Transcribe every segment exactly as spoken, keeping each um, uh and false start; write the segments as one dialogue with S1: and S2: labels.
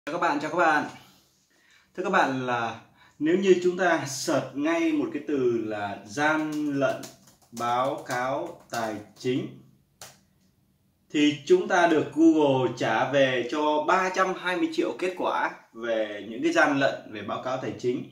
S1: Chào các bạn, chào các bạn. Thưa các bạn là nếu như chúng ta search ngay một cái từ là gian lận báo cáo tài chính thì chúng ta được Google trả về cho ba trăm hai mươi triệu kết quả về những cái gian lận về báo cáo tài chính.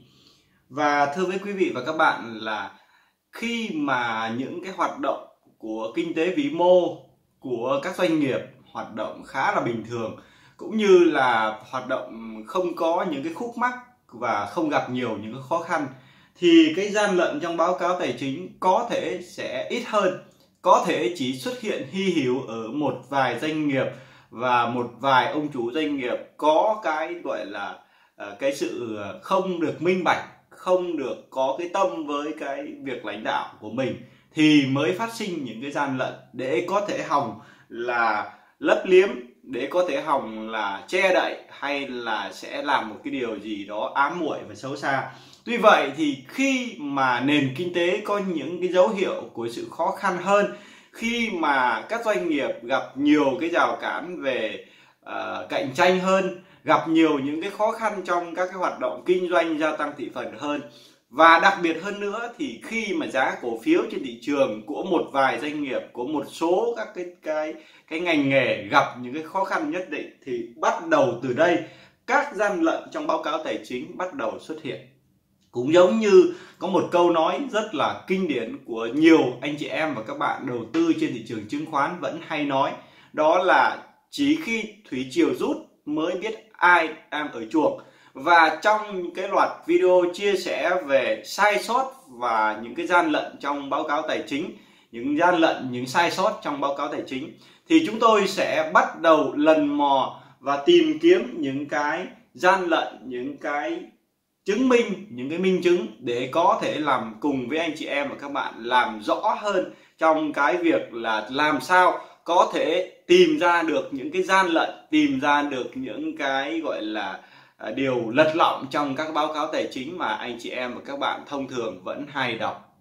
S1: Và thưa với quý vị và các bạn là khi mà những cái hoạt động của kinh tế vĩ mô của các doanh nghiệp hoạt động khá là bình thường, cũng như là hoạt động không có những cái khúc mắc và không gặp nhiều những cái khó khăn, thì cái gian lận trong báo cáo tài chính có thể sẽ ít hơn, có thể chỉ xuất hiện hy hữu ở một vài doanh nghiệp và một vài ông chủ doanh nghiệp có cái gọi là cái sự không được minh bạch, không được có cái tâm với cái việc lãnh đạo của mình thì mới phát sinh những cái gian lận để có thể hòng là lấp liếm, để có thể hòng là che đậy hay là sẽ làm một cái điều gì đó ám muội và xấu xa. Tuy vậy thì khi mà nền kinh tế có những cái dấu hiệu của sự khó khăn hơn, khi mà các doanh nghiệp gặp nhiều cái rào cản về uh, cạnh tranh hơn, gặp nhiều những cái khó khăn trong các cái hoạt động kinh doanh, gia tăng thị phần hơn, và đặc biệt hơn nữa thì khi mà giá cổ phiếu trên thị trường của một vài doanh nghiệp, của một số các cái cái cái ngành nghề gặp những cái khó khăn nhất định, thì bắt đầu từ đây các gian lận trong báo cáo tài chính bắt đầu xuất hiện. Cũng giống như có một câu nói rất là kinh điển của nhiều anh chị em và các bạn đầu tư trên thị trường chứng khoán vẫn hay nói, đó là chỉ khi thủy triều rút mới biết ai đang ở chuồng. Và trong cái loạt video chia sẻ về sai sót và những cái gian lận trong báo cáo tài chính, những gian lận, những sai sót trong báo cáo tài chính, thì chúng tôi sẽ bắt đầu lần mò và tìm kiếm những cái gian lận, những cái chứng minh, những cái minh chứng để có thể làm cùng với anh chị em và các bạn làm rõ hơn trong cái việc là làm sao có thể tìm ra được những cái gian lận, tìm ra được những cái gọi là điều lật lọng trong các báo cáo tài chính mà anh chị em và các bạn thông thường vẫn hay đọc.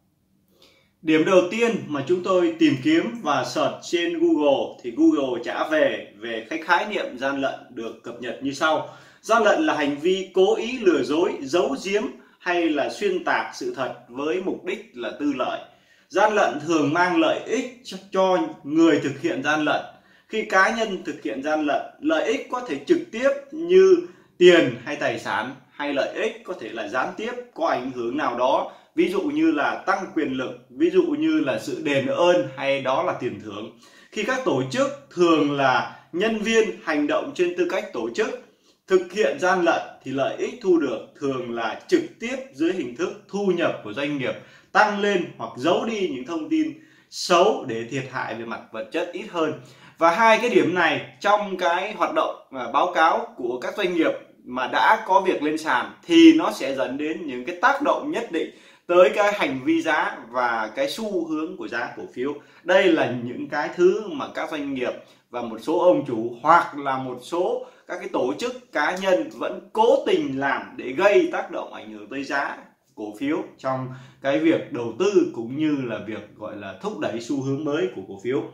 S1: Điểm đầu tiên mà chúng tôi tìm kiếm và search trên Google thì Google trả về về cái khái niệm gian lận được cập nhật như sau. Gian lận là hành vi cố ý lừa dối, giấu giếm hay là xuyên tạc sự thật với mục đích là tư lợi. Gian lận thường mang lợi ích cho người thực hiện gian lận. Khi cá nhân thực hiện gian lận, lợi ích có thể trực tiếp như tiền hay tài sản, hay lợi ích có thể là gián tiếp có ảnh hưởng nào đó, ví dụ như là tăng quyền lực, ví dụ như là sự đền ơn hay đó là tiền thưởng. Khi các tổ chức, thường là nhân viên hành động trên tư cách tổ chức, thực hiện gian lận thì lợi ích thu được thường là trực tiếp dưới hình thức thu nhập của doanh nghiệp tăng lên hoặc giấu đi những thông tin xấu để thiệt hại về mặt vật chất ít hơn. Và hai cái điểm này trong cái hoạt động báo cáo của các doanh nghiệp mà đã có việc lên sàn thì nó sẽ dẫn đến những cái tác động nhất định tới cái hành vi giá và cái xu hướng của giá cổ phiếu. Đây là những cái thứ mà các doanh nghiệp và một số ông chủ hoặc là một số các cái tổ chức cá nhân vẫn cố tình làm để gây tác động ảnh hưởng tới giá cổ phiếu trong cái việc đầu tư cũng như là việc gọi là thúc đẩy xu hướng mới của cổ phiếu.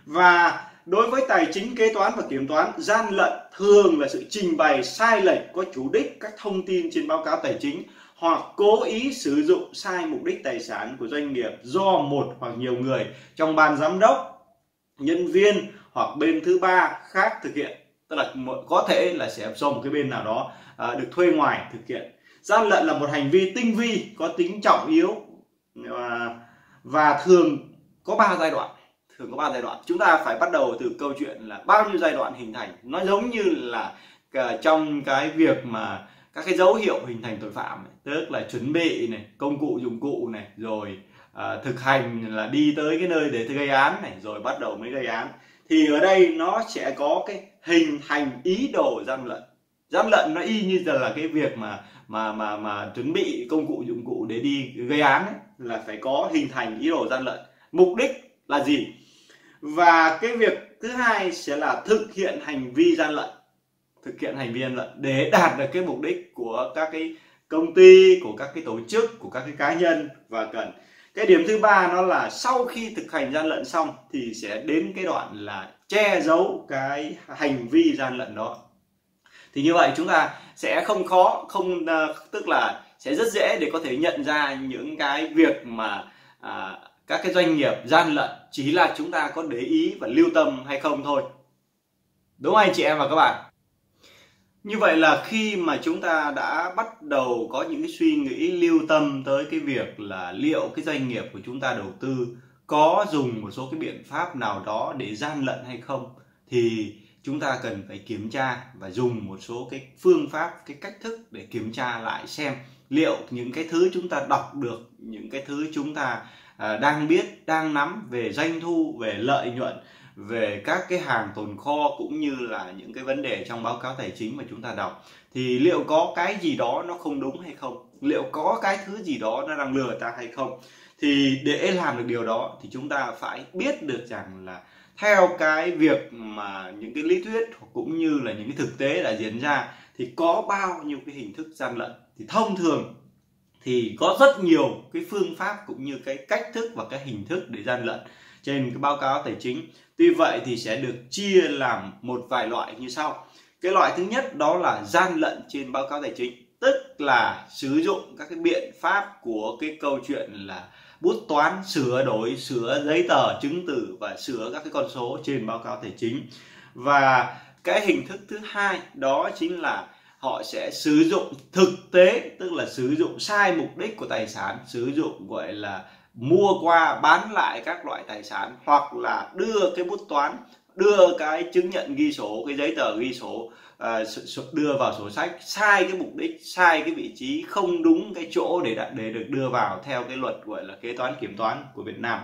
S1: Và đối với tài chính, kế toán và kiểm toán, gian lận thường là sự trình bày sai lệch có chủ đích các thông tin trên báo cáo tài chính hoặc cố ý sử dụng sai mục đích tài sản của doanh nghiệp do một hoặc nhiều người trong ban giám đốc, nhân viên hoặc bên thứ ba khác thực hiện. Tức là có thể là sẽ do một cái bên nào đó à, được thuê ngoài thực hiện. Gian lận là một hành vi tinh vi, có tính trọng yếu và, và thường có ba giai đoạn. Thường có ba giai đoạn. Chúng ta phải bắt đầu từ câu chuyện là bao nhiêu giai đoạn hình thành. Nó giống như là trong cái việc mà các cái dấu hiệu hình thành tội phạm này, tức là chuẩn bị này, công cụ dụng cụ này, rồi à, thực hành là đi tới cái nơi để gây án này, rồi bắt đầu mới gây án. Thì ở đây nó sẽ có cái hình thành ý đồ gian lận. Gian lận nó y như là cái việc mà mà mà mà chuẩn bị công cụ dụng cụ để đi gây án ấy, là phải có hình thành ý đồ gian lận. Mục đích là gì? Và cái việc thứ hai sẽ là thực hiện hành vi gian lận. Thực hiện hành vi gian lận để đạt được cái mục đích của các cái công ty, của các cái tổ chức, của các cái cá nhân và cần. Cái điểm thứ ba nó là sau khi thực hành gian lận xong thì sẽ đến cái đoạn là che giấu cái hành vi gian lận đó. Thì như vậy chúng ta sẽ không khó, không uh, tức là sẽ rất dễ để có thể nhận ra những cái việc mà à, các cái doanh nghiệp gian lận, chỉ là chúng ta có để ý và lưu tâm hay không thôi. Đúng không anh chị em và các bạn? Như vậy là khi mà chúng ta đã bắt đầu có những cái suy nghĩ lưu tâm tới cái việc là liệu cái doanh nghiệp của chúng ta đầu tư có dùng một số cái biện pháp nào đó để gian lận hay không, thì chúng ta cần phải kiểm tra và dùng một số cái phương pháp, cái cách thức để kiểm tra lại xem liệu những cái thứ chúng ta đọc được, những cái thứ chúng ta à, đang biết, đang nắm về doanh thu, về lợi nhuận, về các cái hàng tồn kho, cũng như là những cái vấn đề trong báo cáo tài chính mà chúng ta đọc, thì liệu có cái gì đó nó không đúng hay không, liệu có cái thứ gì đó nó đang lừa ta hay không. Thì để làm được điều đó thì chúng ta phải biết được rằng là theo cái việc mà những cái lý thuyết cũng như là những cái thực tế đã diễn ra thì có bao nhiêu cái hình thức gian lận. Thì thông thường thì có rất nhiều cái phương pháp cũng như cái cách thức và cái hình thức để gian lận trên cái báo cáo tài chính. Tuy vậy thì sẽ được chia làm một vài loại như sau. Cái loại thứ nhất đó là gian lận trên báo cáo tài chính, tức là sử dụng các cái biện pháp của cái câu chuyện là bút toán, sửa đổi, sửa giấy tờ, chứng từ và sửa các cái con số trên báo cáo tài chính. Và cái hình thức thứ hai đó chính là họ sẽ sử dụng thực tế, tức là sử dụng sai mục đích của tài sản, sử dụng gọi là mua qua bán lại các loại tài sản, hoặc là đưa cái bút toán, đưa cái chứng nhận ghi số, cái giấy tờ ghi số uh, đưa vào sổ sách sai cái mục đích, sai cái vị trí, không đúng cái chỗ để để được đưa vào theo cái luật gọi là kế toán kiểm toán của Việt Nam.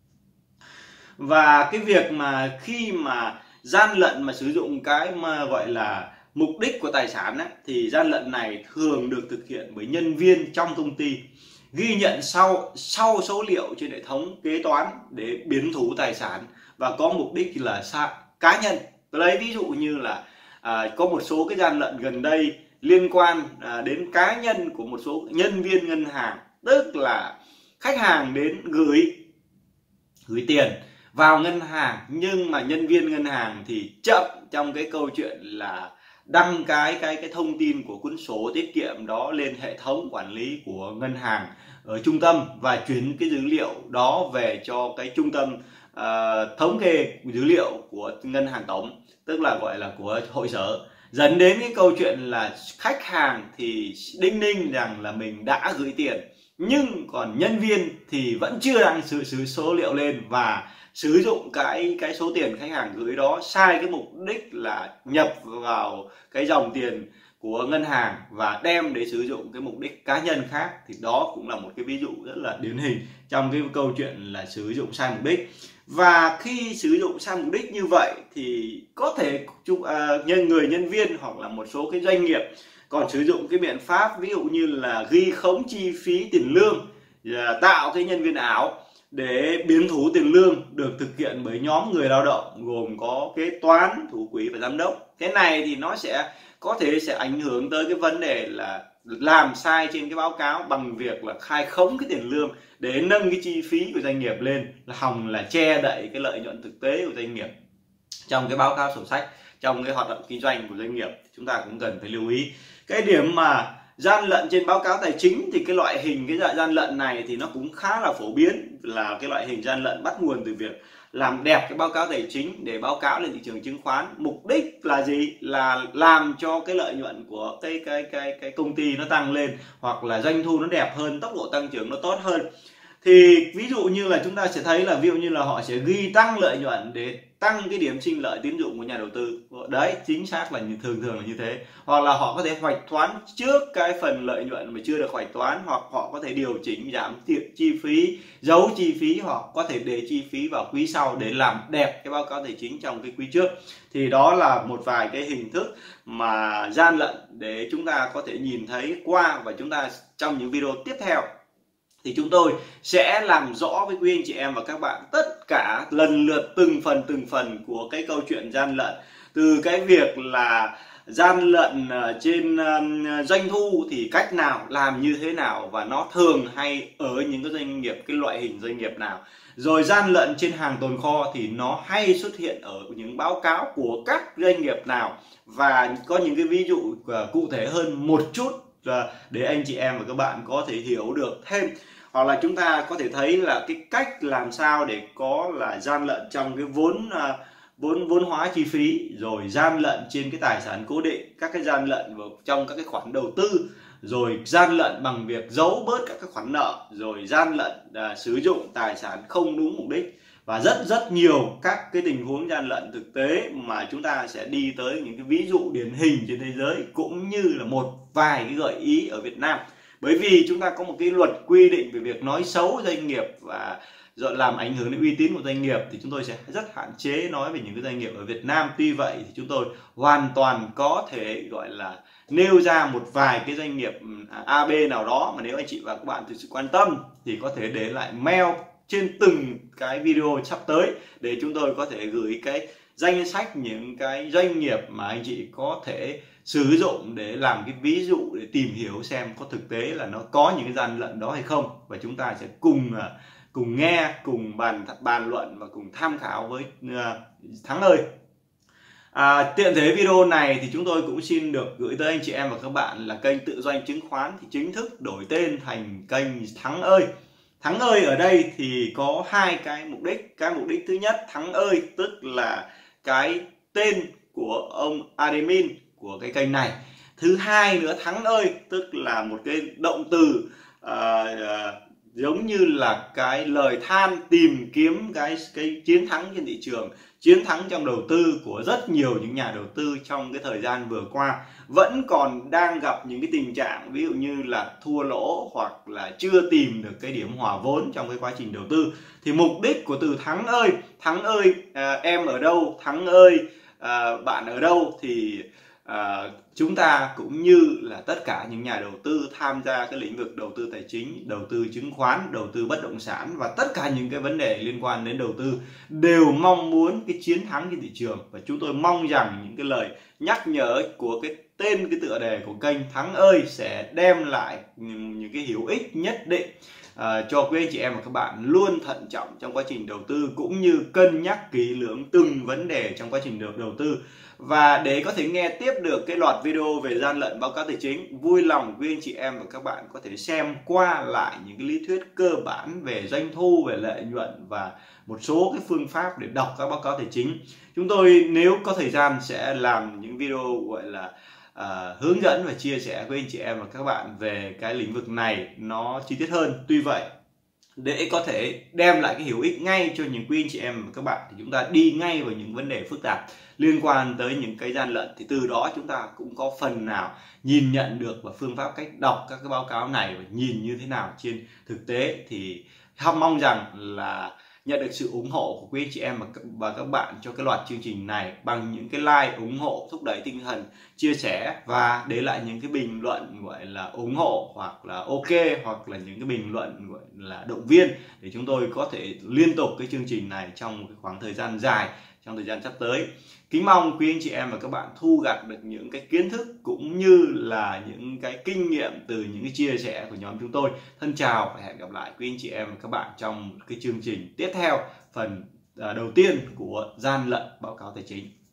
S1: Và cái việc mà khi mà gian lận mà sử dụng cái mà gọi là mục đích của tài sản ấy, thì gian lận này thường được thực hiện bởi nhân viên trong công ty, ghi nhận sau sau số liệu trên hệ thống kế toán để biến thủ tài sản và có mục đích là xa, cá nhân. Tôi lấy ví dụ như là à, có một số cái gian lận gần đây liên quan à, đến cá nhân của một số nhân viên ngân hàng, tức là khách hàng đến gửi gửi tiền vào ngân hàng, nhưng mà nhân viên ngân hàng thì chậm trong cái câu chuyện là đăng cái cái cái thông tin của cuốn sổ tiết kiệm đó lên hệ thống quản lý của ngân hàng ở trung tâm và chuyển cái dữ liệu đó về cho cái trung tâm uh, thống kê dữ liệu của ngân hàng tổng, tức là gọi là của hội sở, dẫn đến cái câu chuyện là khách hàng thì đinh ninh rằng là mình đã gửi tiền, nhưng còn nhân viên thì vẫn chưa đăng sự số, số liệu lên và sử dụng cái cái số tiền khách hàng gửi đó sai cái mục đích là nhập vào cái dòng tiền của ngân hàng và đem để sử dụng cái mục đích cá nhân khác. Thì đó cũng là một cái ví dụ rất là điển hình trong cái câu chuyện là sử dụng sai mục đích. Và khi sử dụng sai mục đích như vậy thì có thể nhân người nhân viên hoặc là một số cái doanh nghiệp còn sử dụng cái biện pháp ví dụ như là ghi khống chi phí tiền lương, tạo cái nhân viên ảo để biến thủ tiền lương được thực hiện bởi nhóm người lao động gồm có kế toán, thủ quỹ và giám đốc. Cái này thì nó sẽ có thể sẽ ảnh hưởng tới cái vấn đề là làm sai trên cái báo cáo bằng việc là khai khống cái tiền lương để nâng cái chi phí của doanh nghiệp lên, là hòng là che đậy cái lợi nhuận thực tế của doanh nghiệp trong cái báo cáo sổ sách, trong cái hoạt động kinh doanh của doanh nghiệp. Chúng ta cũng cần phải lưu ý cái điểm mà gian lận trên báo cáo tài chính. Thì cái loại hình cái dạng gian lận này thì nó cũng khá là phổ biến, là cái loại hình gian lận bắt nguồn từ việc làm đẹp cái báo cáo tài chính để báo cáo lên thị trường chứng khoán. Mục đích là gì? Là làm cho cái lợi nhuận của cái cái cái cái công ty nó tăng lên, hoặc là doanh thu nó đẹp hơn, tốc độ tăng trưởng nó tốt hơn. Thì ví dụ như là chúng ta sẽ thấy là ví dụ như là họ sẽ ghi tăng lợi nhuận để tăng cái điểm sinh lợi tín dụng của nhà đầu tư. Đấy, chính xác là như thường thường là như thế. Hoặc là họ có thể hoạch toán trước cái phần lợi nhuận mà chưa được hoạch toán, hoặc họ có thể điều chỉnh giảm chi phí, giấu chi phí, hoặc có thể để chi phí vào quý sau để làm đẹp cái báo cáo tài chính trong cái quý trước. Thì đó là một vài cái hình thức mà gian lận để chúng ta có thể nhìn thấy qua, và chúng ta trong những video tiếp theo thì chúng tôi sẽ làm rõ với quý anh chị em và các bạn tất cả lần lượt từng phần từng phần của cái câu chuyện gian lận, từ cái việc là gian lận trên doanh thu thì cách nào, làm như thế nào, và nó thường hay ở những cái doanh nghiệp, cái loại hình doanh nghiệp nào. Rồi gian lận trên hàng tồn kho thì nó hay xuất hiện ở những báo cáo của các doanh nghiệp nào, và có những cái ví dụ cụ thể hơn một chút để anh chị em và các bạn có thể hiểu được thêm. Hoặc là chúng ta có thể thấy là cái cách làm sao để có là gian lận trong cái vốn vốn vốn hóa chi phí, rồi gian lận trên cái tài sản cố định, các cái gian lận vào trong các cái khoản đầu tư, rồi gian lận bằng việc giấu bớt các cái khoản nợ, rồi gian lận à, sử dụng tài sản không đúng mục đích, và rất rất nhiều các cái tình huống gian lận thực tế mà chúng ta sẽ đi tới những cái ví dụ điển hình trên thế giới, cũng như là một vài cái gợi ý ở Việt Nam. Bởi vì chúng ta có một cái luật quy định về việc nói xấu doanh nghiệp và rồi làm ảnh hưởng đến uy tín của doanh nghiệp, thì chúng tôi sẽ rất hạn chế nói về những cái doanh nghiệp ở Việt Nam. Tuy vậy thì chúng tôi hoàn toàn có thể gọi là nêu ra một vài cái doanh nghiệp a bê nào đó, mà nếu anh chị và các bạn thực sự quan tâm thì có thể để lại mail trên từng cái video sắp tới để chúng tôi có thể gửi cái danh sách những cái doanh nghiệp mà anh chị có thể sử dụng để làm cái ví dụ, để tìm hiểu xem có thực tế là nó có những cái gian lận đó hay không, và chúng ta sẽ cùng cùng nghe, cùng bàn bàn luận và cùng tham khảo với uh, Thắng ơi. À, tiện thế video này thì chúng tôi cũng xin được gửi tới anh chị em và các bạn là kênh Tự Doanh Chứng Khoán thì chính thức đổi tên thành kênh Thắng ơi. Thắng ơi ở đây thì có hai cái mục đích. Cái mục đích thứ nhất, Thắng ơi tức là cái tên của ông admin của cái kênh này. Thứ hai nữa, Thắng ơi tức là một cái động từ uh, uh, giống như là cái lời than tìm kiếm cái cái chiến thắng trên thị trường, chiến thắng trong đầu tư của rất nhiều những nhà đầu tư trong cái thời gian vừa qua, vẫn còn đang gặp những cái tình trạng ví dụ như là thua lỗ hoặc là chưa tìm được cái điểm hòa vốn trong cái quá trình đầu tư. Thì mục đích của từ Thắng ơi, Thắng ơi à, em ở đâu, Thắng ơi à, bạn ở đâu, thì À, chúng ta cũng như là tất cả những nhà đầu tư tham gia cái lĩnh vực đầu tư tài chính, đầu tư chứng khoán, đầu tư bất động sản và tất cả những cái vấn đề liên quan đến đầu tư đều mong muốn cái chiến thắng trên thị trường. Và chúng tôi mong rằng những cái lời nhắc nhở của cái tên, cái tựa đề của kênh Thắng ơi sẽ đem lại những, những cái hữu ích nhất định à, cho quý anh chị em và các bạn luôn thận trọng trong quá trình đầu tư, cũng như cân nhắc kỹ lưỡng từng vấn đề trong quá trình đầu, đầu tư. Và để có thể nghe tiếp được cái loạt video về gian lận báo cáo tài chính, vui lòng quý anh chị em và các bạn có thể xem qua lại những cái lý thuyết cơ bản về doanh thu, về lợi nhuận và một số cái phương pháp để đọc các báo cáo tài chính. Chúng tôi nếu có thời gian sẽ làm những video gọi là uh, hướng dẫn và chia sẻ với anh chị em và các bạn về cái lĩnh vực này nó chi tiết hơn. Tuy vậy, để có thể đem lại cái hữu ích ngay cho những quý anh chị em và các bạn, thì chúng ta đi ngay vào những vấn đề phức tạp liên quan tới những cái gian lận, thì từ đó chúng ta cũng có phần nào nhìn nhận được và phương pháp cách đọc các cái báo cáo này và nhìn như thế nào trên thực tế. Thì mong rằng là nhận được sự ủng hộ của quý anh chị em và các bạn cho cái loạt chương trình này bằng những cái like ủng hộ, thúc đẩy tinh thần, chia sẻ và để lại những cái bình luận gọi là ủng hộ hoặc là ok, hoặc là những cái bình luận gọi là động viên để chúng tôi có thể liên tục cái chương trình này trong một cái khoảng thời gian dài, trong thời gian sắp tới. Kính mong quý anh chị em và các bạn thu gặt được những cái kiến thức cũng như là những cái kinh nghiệm từ những cái chia sẻ của nhóm chúng tôi. Thân chào và hẹn gặp lại quý anh chị em và các bạn trong cái chương trình tiếp theo, phần đầu tiên của gian lận báo cáo tài chính.